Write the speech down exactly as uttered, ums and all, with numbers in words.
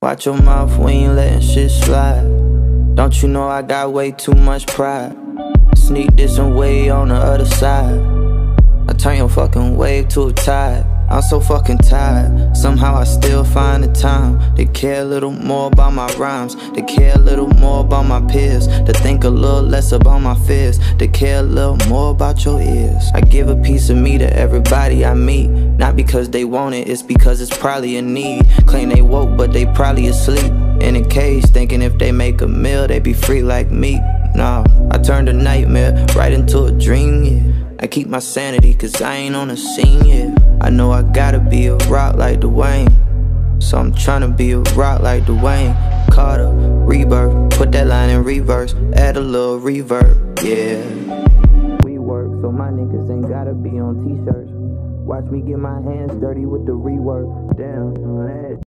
Watch your mouth, we ain't letting shit slide. Don't you know I got way too much pride? Sneak this and way on the other side. I turn your fucking wave to a tide. I'm so fucking tired. Somehow I still find the time to care a little more about my rhymes, to care a little more about my peers, to think a little less about my fears, to care a little more about your ears. I give a piece of me to everybody I meet, not because they want it, it's because it's probably a need. Claim they woke but they probably asleep in a cage, thinking if they make a meal they be free like me. Nah, I turned a nightmare right into a dream, yeah. I keep my sanity cause I ain't on the scene yet. I know I gotta be a rock like Dwayne, so I'm tryna be a rock like Dwayne Carter, rebirth, put that line in reverse, add a little reverb, yeah. We work so my niggas ain't gotta be on t-shirts. Watch me get my hands dirty with the rework, damn.